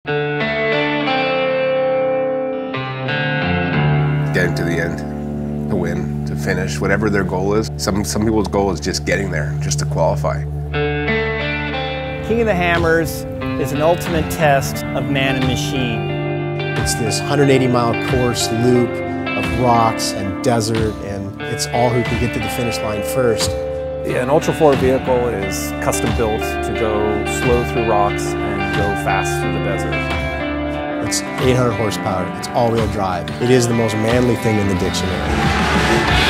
Getting to the end, to win, to finish, whatever their goal is. Some people's goal is just getting there, just to qualify. King of the Hammers is an ultimate test of man and machine. It's this 180-mile course loop of rocks and desert, and it's all who can get to the finish line first. Yeah, an Ultra 4 vehicle is custom built to go slow through rocks and go fast through the desert. It's 800 horsepower, it's all-wheel drive. It is the most manly thing in the dictionary.